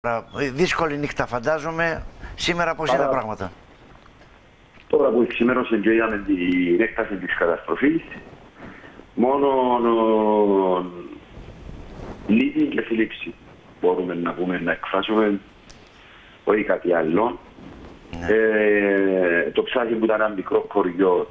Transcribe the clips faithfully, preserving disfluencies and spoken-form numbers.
Δύσκολη νύχτα φαντάζομαι. Σήμερα πώς είναι τα πράγματα? Τώρα που εξημέρωσε και είδαμε την έκταση της καταστροφής, μόνο λύπη και θλίψη μπορούμε να πούμε, να εκφράσουμε, όχι κάτι άλλο. Ναι. Ε, το Ψάθι που ήταν ένα μικρό χωριό,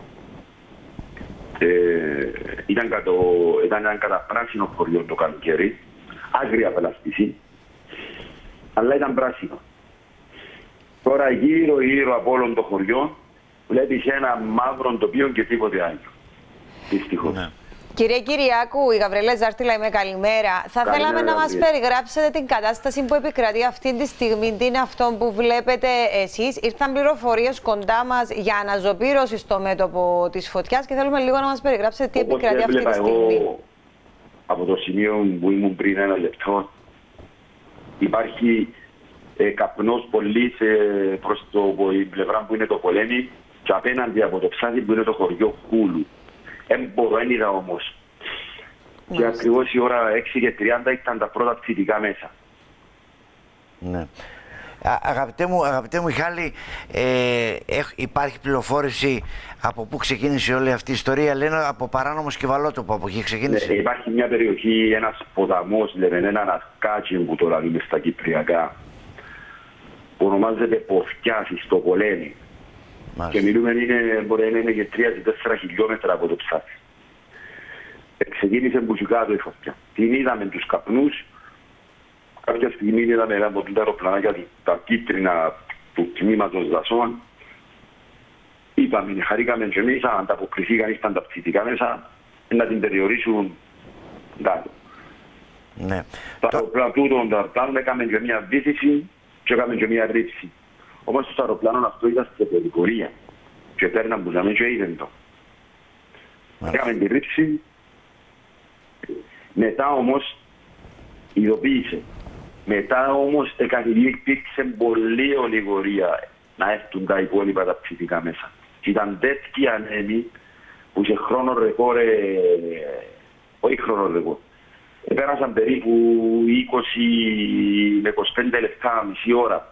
ε, ήταν, κατω, ήταν ένα καταπράσινο χωριό το καλοκαίρι, άγρια πλαστική, αλλά ήταν πράσινο. Τώρα γύρω γύρω από όλων των χωριών βλέπεις ένα μαύρο τοπίο και τίποτε άλλο. Δυστυχώς. Ναι. Κύριε Κυριάκου, η Γαβριέλα Ζάρτιλα, είμαι καλημέρα. Θα καλημέρα, θέλαμε να μας περιγράψετε την κατάσταση που επικρατεί αυτή τη στιγμή. Τι είναι αυτό που βλέπετε εσείς? Ήρθαν πληροφορίες κοντά μας για αναζωπήρωση στο μέτωπο της φωτιάς και θέλουμε λίγο να μας περιγράψετε τι Όπως επικρατεί αυτή τη στιγμή. Εγώ, από το σημείο που ήμουν πριν ένα λεπτό, υπάρχει ε, καπνός πολύ ε, προς το, η πλευρά που είναι το Πολέμη και απέναντι από το Ψάθι που είναι το χωριό Κούλου. Δεν μπορώ, δεν είδα όμως. Mm. Και ακριβώς η ώρα έξι και τριάντα ήταν τα πρώτα ψητικά μέσα. Ναι. Α, αγαπητέ μου, αγαπητέ μου Μιχάλη, ε, έχ, υπάρχει πληροφόρηση από πού ξεκίνησε όλη αυτή η ιστορία? Λένε από παράνομο Σκυβαλότοπο, από εκεί ξεκίνησε. Ναι, υπάρχει μια περιοχή, ένας ποταμός, λέμε, έναν ασκάτσι που τώρα είναι στα Κυπριακά, που ονομάζεται Ποφκιάς στο Πολέμη. Μάλιστα. Και μιλούμε, είναι, μπορεί να είναι και τρία με τέσσερα χιλιόμετρα από το Ψάθι. Ξεκίνησε μπουζικάτο η φωτιά. Την είδαμε τους καπνούς. Κάποια στιγμή είδαμε από τα αεροπλανάκια τα κίτρινα του τμήματος δασών. Είπαμε, χαρήκαμε και εμείς, ανταποκριθήκαν, ήρθαν τα ψητικά μέσα, να την περιορίσουν κάτω. Ναι. Το αεροπλάνο τούτο, το αεροπλάνο έκαμε και μια βύθιση και έκαμε και μια ρήψη. Όμως το αεροπλάνο αυτό ήταν σε περιχωρία και πέρναν που ζαμε και είδαν το. Έκαμε τη ρήψη, μετά όμως ειδοποίησε. Μετά όμως υπήρξε πολλή ολιγορία να έρθουν τα υπόλοιπα τα ψητικά μέσα. Και ήταν τέτοιοι ανέμοι που σε χρόνο ρεκόρ, ε, όχι χρόνο ρεκόρ, πέρασαν περίπου είκοσι με είκοσι πέντε λεπτά, μισή ώρα.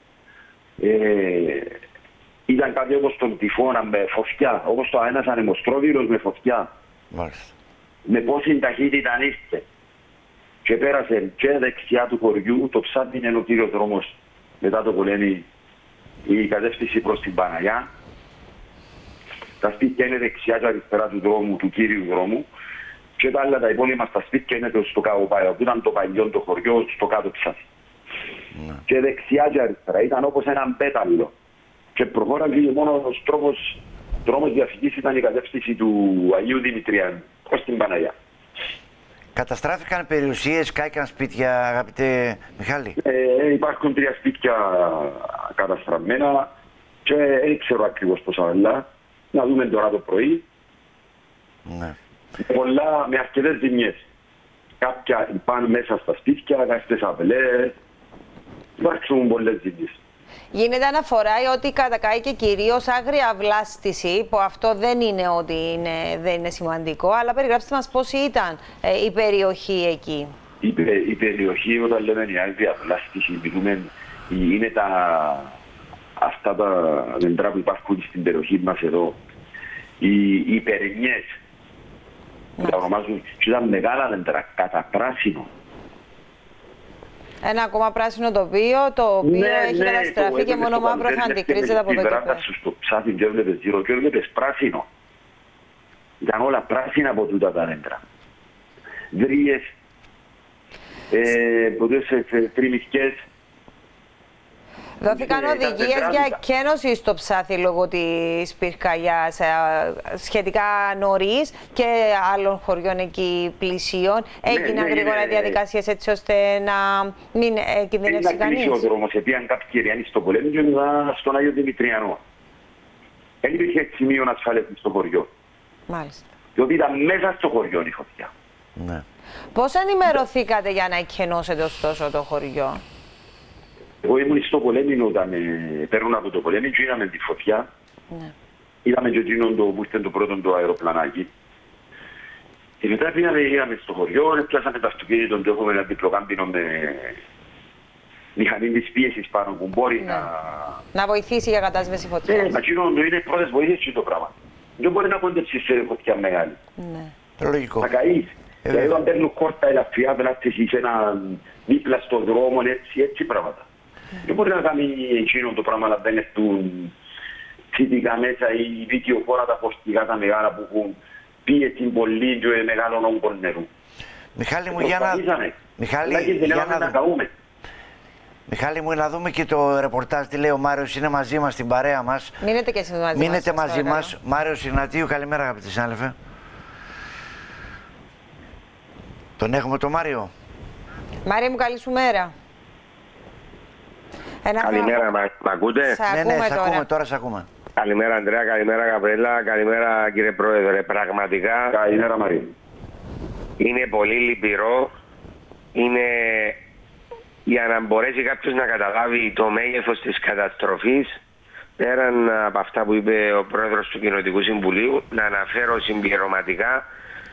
Ε, ήταν κάτι όπως τον τυφώνα με φωτιά, όπως το ένας ανεμοστρόβιλος με φωτιά. Μάλιστα. Με πόση ταχύτητα ήρθε. Και πέρασε και δεξιά του χωριού, το Ψάθι είναι ο κύριος δρόμος μετά το Πολέμη, η κατεύθυνση προς την Παναγιά. Τα σπίτια είναι δεξιά και αριστερά του δρόμου, του κύριου δρόμου. Και τα άλλα τα υπόλοιπα στα σπίτια είναι στο Καβοπάιο, που ήταν το παλιό το χωριό, στο κάτω Ψάθι. Ναι. Και δεξιά και αριστερά ήταν όπως έναν πέταλο. Και προχώραγε μόνο ο τρόπος, δρόμος διαφυγής ήταν η κατεύθυνση του Αγίου Δημητριάνου προς την Παναγιά. Καταστράφηκαν περιουσίες, κάηκαν σπίτια, αγαπητέ Μιχάλη? Ε, υπάρχουν τρία σπίτια καταστραμμένα και δεν ξέρω ακριβώς πόσα άλλα. Να δούμε τώρα το πρωί. Ναι. Πολλά, με αρκετές ζημιές. Κάποια πάνε μέσα στα σπίτια, κάποιες αυλές. Υπάρχουν πολλές ζημιές. Γίνεται αναφορά ότι κατακάει και κυρίως άγρια βλάστηση, που αυτό δεν είναι ότι είναι, δεν είναι σημαντικό, αλλά περιγράψτε μας πώς ήταν ε, η περιοχή εκεί. Η, η περιοχή, όταν λέμε η άγρια βλάστηση, μιλούμε, είναι τα, αυτά τα δέντρα που υπάρχουν στην περιοχή μας εδώ. Οι, οι περνιές, που τα ονομάζουν, ήταν μεγάλα δέντρα, κατά πράσινο. Ένα ακόμα πράσινο τοπίο, το οποίο ναι, έχει ναι, καταστραφεί και μόνο μαύρο θα αντικρίζεται από εδώ και πέρα. Στην στο Ψάθι και έβλεπες γύρω και έβλεπες πράσινο. Ήταν όλα πράσινα από τούτα τα δέντρα. Δρύες, ε, ποτές τριμισκές. Δόθηκαν οδηγίες για εκκένωση στο Ψάθι λόγω της πυρκαγιάς σχετικά νωρίς και άλλων χωριών εκεί πλησίων. Έγιναν ναι, ναι, γρήγορα ναι, διαδικασίες έτσι ώστε να μην ε, κινδυνεύσει κανείς. Είναι ο δρόμος, επειδή κάποιοι κυριάνοι στο Πολέμη και στον Άγιο Δημητριανό. Δεν υπήρχε σημείο ασφάλειας στο χωριό. Μάλιστα. Διότι ήταν μέσα στο χωριό η φωτιά. Ναι. Πώς ενημερωθήκατε για να εκκενώσετε ωστόσο το χωριό? Εγώ ήμουν στο Πολέμη όταν ε, παίρνουν από το Πολέμη και είδαμε τη φωτιά. Ναι. Είδαμε και εκείνον το, που ήταν το πρώτο το αεροπλανάκι. Και μετά πήγαμε, είδαμε στο χωριό, πιάσαμε τα αυτοκίνητο, το έχουμε ένα διπλοκάμπινο με μηχανή της πίεσης πάνω που μπορεί ναι. να... να βοηθήσει για κατάσβεση φωτιάς. Ναι, μα εκείνο είναι οι πρώτες βοήθειες το πράγμα. Δεν μπορεί να κοντέψεις σε φωτιά μεγάλη. Ναι. Λογικό. Θα καείς. Ε, δηλαδή όταν παίρνουν κόρτα ελαφριά, πελάτες σε ένα δίπλα στον δρόμο, έτσι, έτσι πράγματα. Mm. Δεν μπορεί να κάνει εκείνο το πράγμα να δεν έρθουν φυτικά μέσα ή βιτιοφόρα τα φορτηγά τα μεγάλα που έχουν πίεση πολύ και μεγάλων όγκων νερού. Μιχάλη μου, για να... Μιχάλη, για να... να καούμε. Μιχάλη μου, να δούμε και το ρεπορτάζ τι λέει ο Μάριος, είναι μαζί μας στην παρέα μας. Μείνετε και εσείς μαζί Μείνετε μας. μαζί μας. Μάριος Ιγνατίου, καλημέρα αγαπητοί συνάδελφε. Τον έχουμε το Μάριο. Μάρια μου, καλή σου μέρα. Ένα καλημέρα, μα, μ' ακούτε? Σ' ναι, ναι, ακούμε σ' τώρα. ακούμε, τώρα σ' ακούμε. Καλημέρα Ανδρέα, καλημέρα Γαβρίλα, καλημέρα κύριε Πρόεδρε. Πραγματικά καλημέρα Μαρία. Είναι πολύ λυπηρό. Είναι για να μπορέσει κάποιος να καταλάβει το μέγεθος της καταστροφής, πέραν από αυτά που είπε ο Πρόεδρος του Κοινοτικού Συμβουλίου, να αναφέρω συμπληρωματικά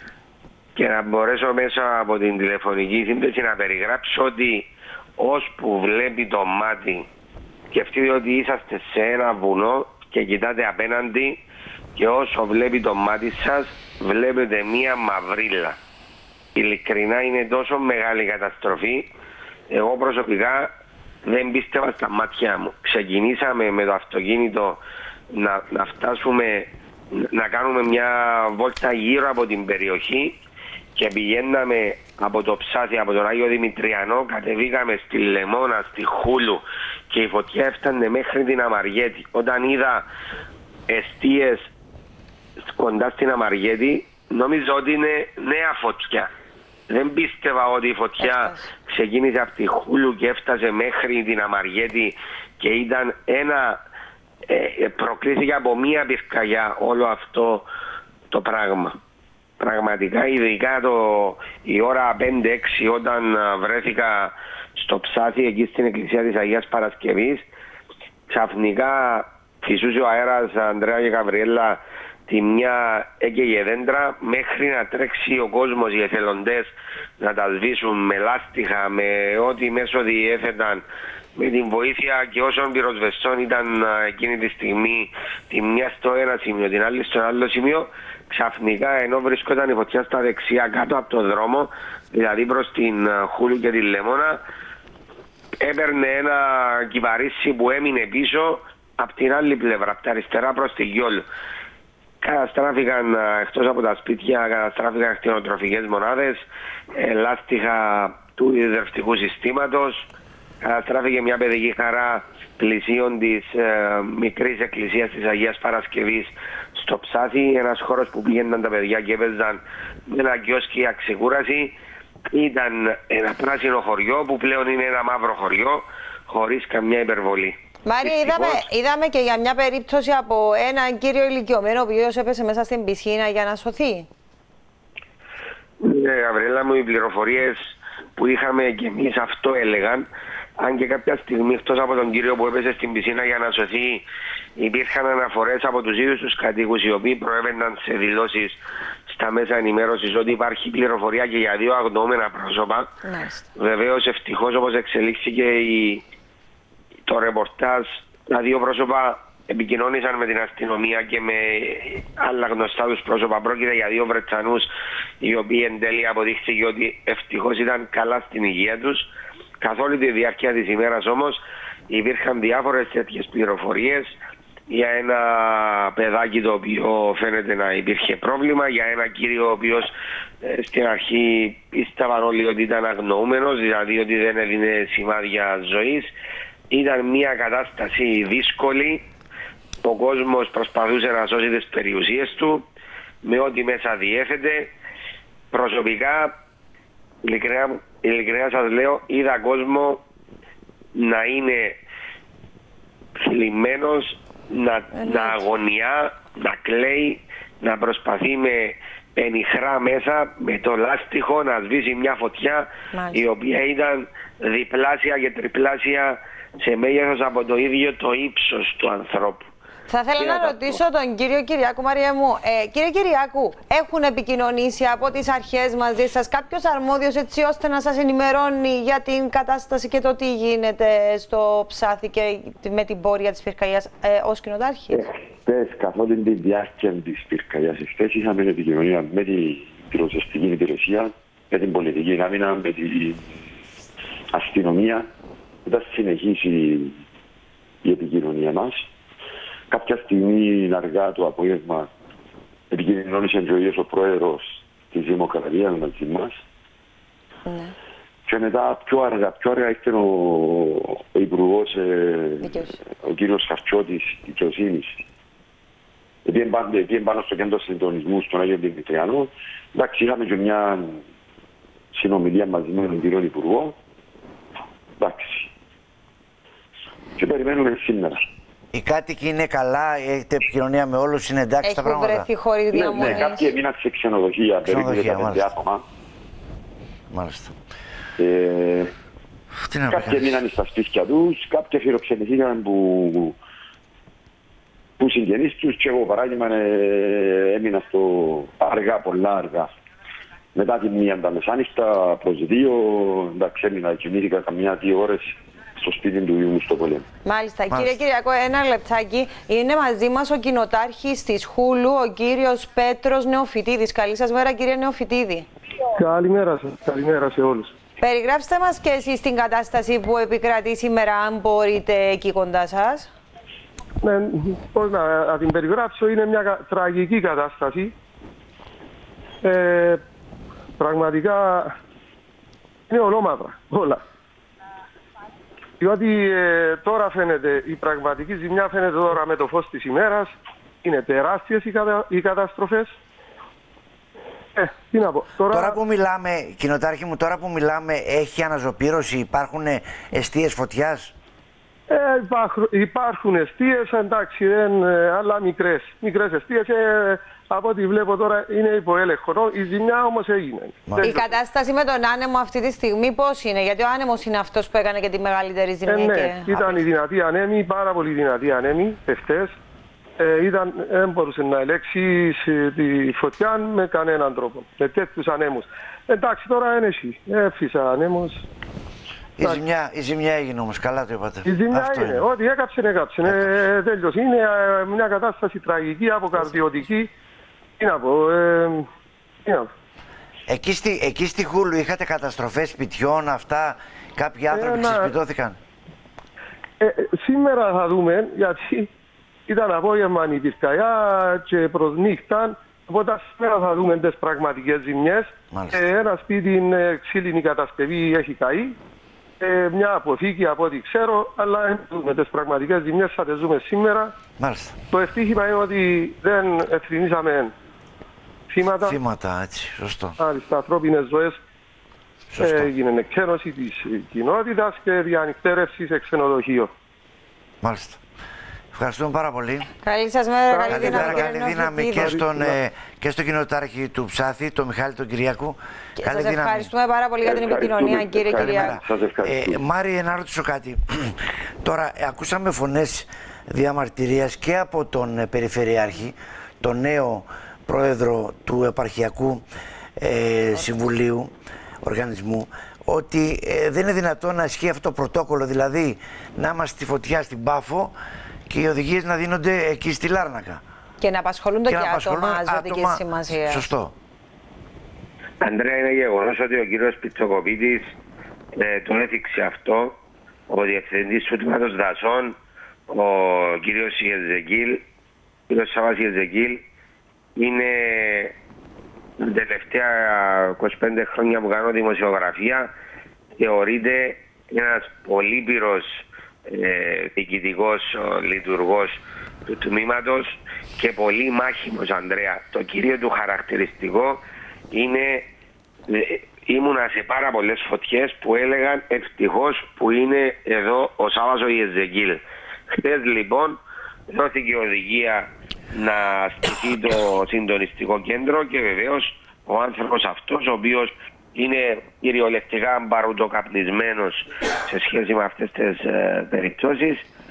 και να μπορέσω μέσα από την τηλεφωνική σύνδεση να περιγράψω ότι ώσπου βλέπει το μάτι, σκεφτείτε ότι είσαστε σε ένα βουνό και κοιτάτε απέναντι και όσο βλέπει το μάτι σας βλέπετε μία μαυρίλα. Ειλικρινά είναι τόσο μεγάλη καταστροφή. Εγώ προσωπικά δεν πίστευα στα μάτια μου. Ξεκινήσαμε με το αυτοκίνητο να, να φτάσουμε, να κάνουμε μια βόλτα γύρω από την περιοχή και πηγαίναμε από το Ψάθι, από τον Άγιο Δημητριανό, κατεβήκαμε στη Λεμόνα, στη Χούλου και η φωτιά έφτανε μέχρι την Αμαριέτη. Όταν είδα εστίες κοντά στην Αμαριέτη, νόμιζα ότι είναι νέα φωτιά. Δεν πίστευα ότι η φωτιά ξεκίνησε από τη Χούλου και έφτασε μέχρι την Αμαριέτη και ήταν ένα, ε, προκλήθηκε από μία πυρκαγιά όλο αυτό το πράγμα. Πραγματικά, ειδικά το, η ώρα πέντε έξι όταν βρέθηκα στο Ψάθι εκεί στην εκκλησία της Αγίας Παρασκευής, ξαφνικά φυσούσε ο αέρας, Ανδρέα και Γαβριέλα, τη μια έκαιγε δέντρα μέχρι να τρέξει ο κόσμος, οι εθελοντές να τα σβήσουν με λάστιχα, με ό,τι μέσω διέθεταν, με την βοήθεια και όσων πυροσβεστών ήταν εκείνη τη στιγμή, τη μια στο ένα σημείο, την άλλη στο άλλο σημείο. Ξαφνικά, ενώ βρισκόταν η φωτιά στα δεξιά κάτω από το δρόμο, δηλαδή προς την Χούλου και την Λεμόνα, έπαιρνε ένα κυπαρίσι που έμεινε πίσω από την άλλη πλευρά, από τα αριστερά προς τη Γιόλ. Καταστράφηκαν εκτός από τα σπίτια, καταστράφηκαν κτηνοτροφικές μονάδες, λάστιχα του υδρευτικού συστήματος, καταστράφηκε μια παιδική χαρά πλησίων της ε, μικρής εκκλησίας της Αγίας Παρασκευής στο Ψάθι, ένας χώρος που πήγαιναν τα παιδιά και έπαιζαν με ένα κιόσκι για ξεκούραση. Ήταν ένα πράσινο χωριό που πλέον είναι ένα μαύρο χωριό χωρίς καμιά υπερβολή. Μάρια, είδαμε, είδαμε και για μια περίπτωση από έναν κύριο ηλικιωμένο ο οποίος έπεσε μέσα στην πισίνα για να σωθεί. Ναι, Γαβριέλα μου, οι πληροφορίες που είχαμε και εμείς αυτό έλεγαν. Αν και κάποια στιγμή, εκτός από τον κύριο που έπεσε στην πισίνα για να σωθεί, υπήρχαν αναφορές από τους ίδιους τους κατοίκους οι οποίοι προέβαιναν σε δηλώσεις στα μέσα ενημέρωσης ότι υπάρχει πληροφορία και για δύο αγνοούμενα πρόσωπα. Βεβαίως, ευτυχώς, όπως εξελίχθηκε η... το ρεπορτάζ, τα δύο πρόσωπα επικοινώνησαν με την αστυνομία και με άλλα γνωστά τους πρόσωπα. Πρόκειται για δύο Βρετανούς οι οποίοι εν τέλει αποδείχθηκε ότι ευτυχώς ήταν καλά στην υγεία τους. Καθ' όλη τη διάρκεια της ημέρας όμως υπήρχαν διάφορες τέτοιες πληροφορίες για ένα παιδάκι το οποίο φαίνεται να υπήρχε πρόβλημα, για ένα κύριο ο οποίος ε, στην αρχή πίστευαν όλοι ότι ήταν αγνοούμενος, δηλαδή ότι δεν έδινε σημάδια ζωής. Ήταν μια κατάσταση δύσκολη, ο κόσμος προσπαθούσε να σώσει τις περιουσίες του με ό,τι μέσα διέθετε. Προσωπικά, ειλικρινά, ειλικρινά σας λέω, είδα κόσμο να είναι θλιμμένος, να, να αγωνιά, να κλαίει, να προσπαθεί με πενιχρά μέσα, με το λάστιχο να σβήσει μια φωτιά. Μάλιστα. Η οποία ήταν διπλάσια και τριπλάσια σε μέγεθος από το ίδιο το ύψος του ανθρώπου. Θα ήθελα να ρωτήσω τον κύριο Κυριάκου, Μαρία μου. Ε, κύριε Κυριάκου, έχουν επικοινωνήσει από τις αρχές μαζί σας κάποιος αρμόδιος έτσι ώστε να σας ενημερώνει για την κατάσταση και το τι γίνεται στο Ψάθη και με την πορεία της πυρκαγιάς ε, ως κοινοτάρχη? Χθες, καθ' όλη τη διάρκεια της πυρκαγιάς, χθες είχαμε επικοινωνία με την πυροσβεστική υπηρεσία, με την πολιτική άμυνα, με την αστυνομία. Όταν συνεχίσει η επικοινωνία μας, κάποια στιγμή αργά το απόγευμα επικοινωνήσε και ο ίδιος ο πρόεδρος της Δημοκρατίας μαζί μας. Ναι. Και μετά πιο αργά, πιο αργά ήρθε ο, ο Υπουργός, ε, ο κύριος Χαρτσιώτης Δικαιοσύνης. Πήγαινε πάνω στο κέντρο συντονισμού στον Άγιο Δημητριανό. Εντάξει, είχαμε και μια συνομιλία μαζί με τον κύριο Υπουργό. Εντάξει. Και περιμένουμε σήμερα. Οι κάτοικοι είναι καλά, έχετε επικοινωνία με όλους, είναι εντάξει τα πράγματα? Έχουν βρεθεί χώροι διαμονής? Ναι, ναι, κάποιοι έμειναν σε ξενοδοχεία, περίπου δεκαπέντε άτομα. Μάλιστα. Ε, Τι να κάποιοι έμειναν στα σπίτια τους, κάποιοι φιλοξενηθήκαν που, που συγγενείς τους και εγώ παράδειγμα ε, έμεινα στο αργά, πολλά αργά. Μετά τη μία τα μεσάνυχτα προς δύο, εντάξει, έμεινα, κοιμήθηκα καμιά δύο ώρες στο σπίτι του Ιού στο Πολέμ. Μάλιστα. Μάλιστα. Κύριε Κυριακό, ένα λεπτάκι. Είναι μαζί μας ο κοινοτάρχης της Χούλου, ο κύριος Πέτρος Νεοφυτίδης. Καλή σας μέρα, κύριε Νεοφυτίδη. Καλημέρα σας. Καλημέρα σε όλους. Περιγράψτε μας και εσείς την κατάσταση που επικρατεί σήμερα, αν μπορείτε, εκεί κοντά σας. Ναι, πώς να, να την περιγράψω, είναι μια τραγική κατάσταση. Ε, πραγματικά είναι ολόμαυρα όλα. Διότι ε, τώρα φαίνεται, η πραγματική ζημιά φαίνεται τώρα με το φως της ημέρας. Είναι τεράστιες οι, κατα... οι καταστροφές. Ε, τι να πω. Τώρα... τώρα που μιλάμε, κοινοτάρχη μου, τώρα που μιλάμε, έχει αναζωπήρωση, υπάρχουν εστίες φωτιάς? Ε, υπάρχουν, υπάρχουν εστίες, εντάξει, δεν, αλλά μικρές, μικρές εστίες. Ε, από ό,τι βλέπω τώρα είναι υπό έλεγχο. Η ζημιά όμως έγινε. Η κατάσταση με τον άνεμο αυτή τη στιγμή πώς είναι? Γιατί ο άνεμος είναι αυτός που έκανε και τη μεγαλύτερη ζημιά. Ε, ναι, και... ήταν η δυνατή ανέμη, πάρα πολύ δυνατή ανέμη, εχθές. Ε, ήταν, δεν μπορούσε να ελέγξει τη φωτιά με κανέναν τρόπο, με τέτοιους ανέμους. Εντάξει, τώρα είναι εσύ, έφυσα ανέμος. Η ζημιά, η ζημιά έγινε όμως, καλά το είπατε. Η ζημιά αυτό είναι, είναι. ό,τι έκαψε, έκαψε. Ε, τέλειωσε. Είναι ε, μια κατάσταση τραγική, αποκαρδιωτική. Τι να πω, ε, τι να πω. Εκεί, στη, εκεί στη Χούλου είχατε καταστροφές σπιτιών, αυτά, κάποιοι άνθρωποι ε, ξεσπιτώθηκαν? Ε, σήμερα θα δούμε, γιατί ήταν απόγευμα η πυρκαγιά και προς νύχτα, οπότε σήμερα θα δούμε τις πραγματικές ζημιές. Ε, ένα σπίτι είναι ξύλινη κατασκευή, έχει καεί. Ε, μια αποθήκη από ό,τι ξέρω, αλλά με τις πραγματικές ζημιές θα τις ζούμε σήμερα. Μάλιστα. Το ευτύχημα είναι ότι δεν ευθυνήσαμε θύματα. Θύματα, έτσι, σωστό. Μάλιστα, ανθρώπινες ζωές. Ε, έγινε εκκένωση της κοινότητας και διανυκτέρευση σε ξενοδοχείο. Μάλιστα. Ευχαριστούμε πάρα πολύ. Καλή σας μέρα, καλή, καλή δύναμη, καλή δύναμη και στον, ε, και στον κοινοτάρχη του Ψάθη, τον Μιχάλη τον Κυριάκου. Και καλή σας δύναμη. Ευχαριστούμε πάρα πολύ για την επικοινωνία, κύριε Κυριάκου. Ε, Μάρη, να ρωτήσω κάτι. Τώρα, ε, ακούσαμε φωνές διαμαρτυρίας και από τον ε, Περιφερειάρχη, τον νέο πρόεδρο του Επαρχιακού ε, Συμβουλίου Οργανισμού, ότι ε, δεν είναι δυνατόν να ισχύει αυτό το πρωτόκολλο, δηλαδή να είμαστε στη φωτιά στην Πάφο και οι οδηγίες να δίνονται εκεί στη Λάρνακα. Και να απασχολούνται και, και άτομα ζωτικής σημασίας. Σωστό. Αντρέα, είναι γεγονός ότι ο κύριος Πιτσοκοπίτης ε, τον έθιξε αυτό, ο διευθυντής του τμήματος δασών, ο κύριος Γεζεκίλ, ο κύριος Σαββάς Γεζεκίλ, είναι τα τελευταία είκοσι πέντε χρόνια που κάνω δημοσιογραφία, θεωρείται ένας πολύπειρος ε, διοικητικός λειτουργός του τμήματος και πολύ μάχημος, Ανδρέα. Το κύριο του χαρακτηριστικό είναι ε, ήμουνα σε πάρα πολλές φωτιές που έλεγαν ευτυχώς που είναι εδώ ο Σάββας ο Γεζεκίλ. Χθες λοιπόν δόθηκε οδηγία να στηθεί το συντονιστικό κέντρο και βεβαίως ο άνθρωπος αυτός, ο οποίος είναι κυριολεκτικά μπαρουτοκαπνισμένος σε σχέση με αυτές τις ε, περιπτώσεις,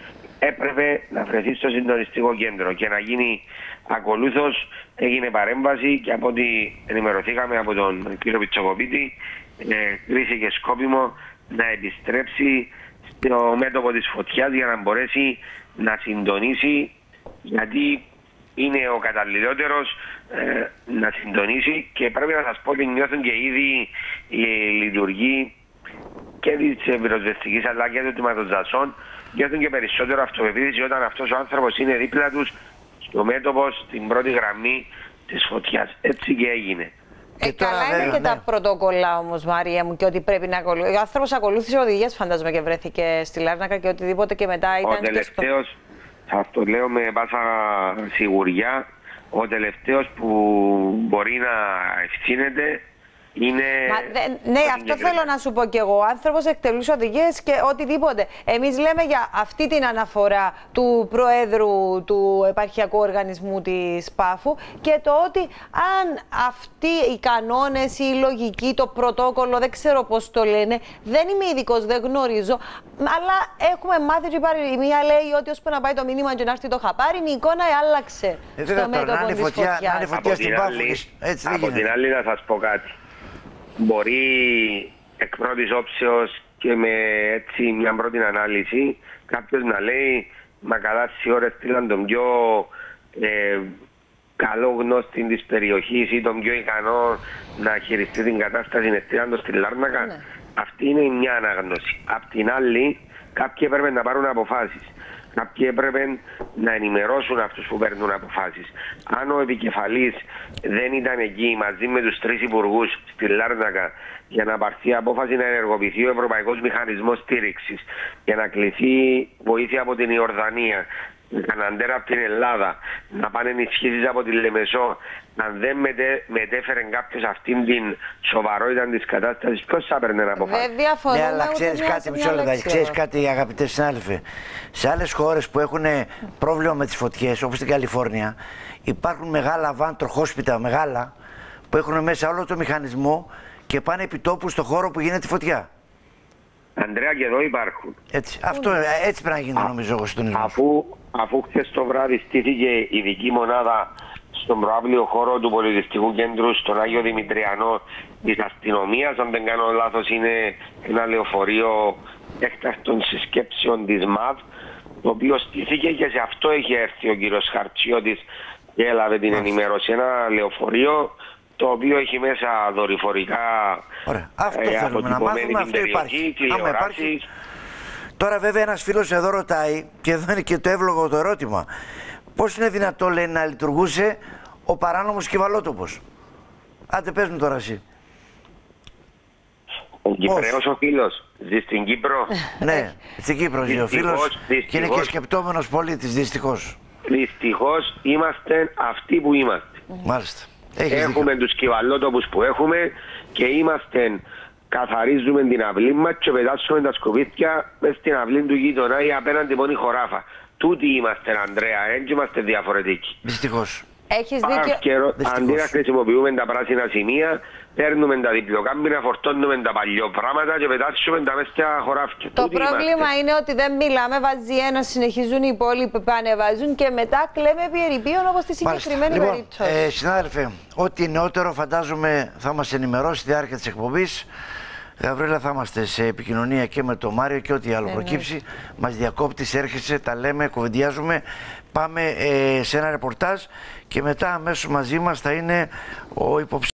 έπρεπε να βρεθεί στο συντονιστικό κέντρο και να γίνει ακολούθως. Έγινε παρέμβαση και από ό,τι ενημερωθήκαμε από τον κύριο Πιτσοκοπίτη, ε, κρίθηκε σκόπιμο να επιστρέψει στο μέτωπο της φωτιάς για να μπορέσει να συντονίσει, γιατί είναι ο καταλληλότερος ε, να συντονίσει, και πρέπει να σας πω ότι νιώθουν και ήδη οι λειτουργοί και της πυροσβεστικής αλλά και των τμήματων, νιώθουν και περισσότερο αυτοπεποίθηση όταν αυτός ο άνθρωπος είναι δίπλα τους στο μέτωπο, στην πρώτη γραμμή της φωτιάς. Έτσι και έγινε. Ε, καλά είναι βέβαια, και ναι. τα πρωτόκολλα όμως, Μαρία μου, και ότι πρέπει να ακολουθεί. Ο άνθρωπος ακολούθησε οδηγίες, φαντάζομαι, και βρέθηκε στη Λάρνακα και οτιδήποτε και μετά ήταν. Ο τελευταίος, στο... θα το λέω με πάσα σιγουριά, ο τελευταίος που μπορεί να ευθύνεται είναι... Μα, δε, ναι, αυτό θέλω να σου πω κι εγώ. Ο άνθρωπος εκτελούσε οδηγίες και οτιδήποτε. Εμείς λέμε για αυτή την αναφορά του Προέδρου του Επαρχιακού Οργανισμού της Πάφου και το ότι αν αυτοί οι κανόνες, η λογική, το πρωτόκολλο, δεν ξέρω πώς το λένε, δεν είμαι ειδικός, δεν γνωρίζω, αλλά έχουμε μάθει και η μία λέει ότι ώσπου να πάει το μήνυμα και να έρθει το χαπάρι, η εικόνα άλλαξε ε, στο μέτωπο της φωτιάς. Από την άλλη, από την άλλη να σας πω κάτι. Μπορεί εκ πρώτης όψεως και με έτσι μια πρώτη ανάλυση κάποιος να λέει μα καλά στις ώρες στείλαν τον πιο ε, καλό γνώστη της περιοχής ή τον πιο ικανό να χειριστεί την κατάσταση, να στείλαν τον στη Λάρνακα. Ναι. Αυτή είναι μια ανάγνωση. Απ' την άλλη κάποιοι έπρεπε να πάρουν αποφάσεις. Κάποιοι έπρεπε να ενημερώσουν αυτούς που παίρνουν αποφάσεις. Αν ο επικεφαλής δεν ήταν εκεί μαζί με τους τρεις υπουργούς στη Λάρνακα για να πάρθει απόφαση να ενεργοποιηθεί ο Ευρωπαϊκός Μηχανισμός Στήριξης για να κληθεί βοήθεια από την Ιορδανία, καναντέρα από την Ελλάδα, να πάνε ενισχύσεις από τη Λεμεσό, αν δεν μετέ, μετέφερε κάποιος αυτήν την σοβαρότητα της κατάστασης, ποιος θα παίρνει αποφάσεις. Δεν διαφωνούμε. Ναι, αλλά ξέρεις κάτι, μισό λεπτό, ξέρεις κάτι, αγαπητές συνάδελφοι. Σε άλλες χώρες που έχουν πρόβλημα με τις φωτιές, όπως στην Καλιφόρνια, υπάρχουν μεγάλα βαν τροχόσπιτα, μεγάλα, που έχουν μέσα όλο το μηχανισμό και πάνε επί τόπου στο χώρο που γίνεται φωτιά. Ανδρέα, και εδώ υπάρχουν. Έτσι, αυτό, έτσι πρέπει να γίνει, νομίζω εγώ, στον Ιλμό. Αφού, αφού χθες το βράδυ στήθηκε ειδική μονάδα στον προαύλιο χώρο του πολιτιστικού κέντρου στον Άγιο Δημητριανό της αστυνομίας, αν δεν κάνω λάθος είναι ένα λεωφορείο έκτακτων συσκέψεων της ΜΑΒ, το οποίο στήθηκε και σε αυτό έχει έρθει ο κύριος Χαρτσιώτης και έλαβε την ενημέρωση. Ένα λεωφορείο το οποίο έχει μέσα δορυφορικά. Ωραία. Αυτό ε, θέλουμε να μάθουμε, αυτό υπάρχει. υπάρχει. Τώρα βέβαια ένας φίλος εδώ ρωτάει, και εδώ είναι και το εύλογο το ερώτημα, πώς είναι δυνατό, λέει, να λειτουργούσε ο παράνομος κυβαλότοπος. Άντε πες μου τώρα εσύ. Ο Κυπρέος ο φίλος ζει στην Κύπρο. Ναι, στην Κύπρο ζει ο φίλος και είναι και σκεπτόμενος πολίτης, δυστυχώς. Δυστυχώς είμαστε αυτοί που είμαστε. Μάλιστα. Έχεις έχουμε δίκιο. Τους κυβαλότοπους που έχουμε και είμαστε, καθαρίζουμε την αυλή μας και πετάσουμε τα σκουπίδια μες στην αυλή του γείτονα ή απέναντι μόνη χωράφα. Τούτοι είμαστε, Ανδρέα, έτσι είμαστε διαφορετικοί. Δυστυχώς. Έχεις δίκιο. Καιρό, αντί να χρησιμοποιούμε τα πράσινα σημεία, παίρνουμε τα διπλοκάμπινα, φορτώνουμε τα παλιό πράγματα και πετάσουμε τα μέσα στα χωράφια. Το Τούτοι πρόβλημα είμαστε. Είναι ότι δεν μιλάμε, βάζει ένα, συνεχίζουν οι υπόλοιποι, πανεβάζουν και μετά κλαίμε επί ερειπίων όπως στη συγκεκριμένη λοιπόν, περίπτωση. Ε, συνάδελφε, ό,τι νεότερο φαντάζομαι θα μας ενημερώσει στη διάρκεια της εκπομπής. Γαβρίλα, θα είμαστε σε επικοινωνία και με τον Μάριο και ό,τι άλλο προκύψει. Μας διακόπτεις, έρχεσαι, τα λέμε, κουβεντιάζουμε. Πάμε ε, σε ένα ρεπορτάζ και μετά αμέσως μαζί μας θα είναι ο υποψήφιος.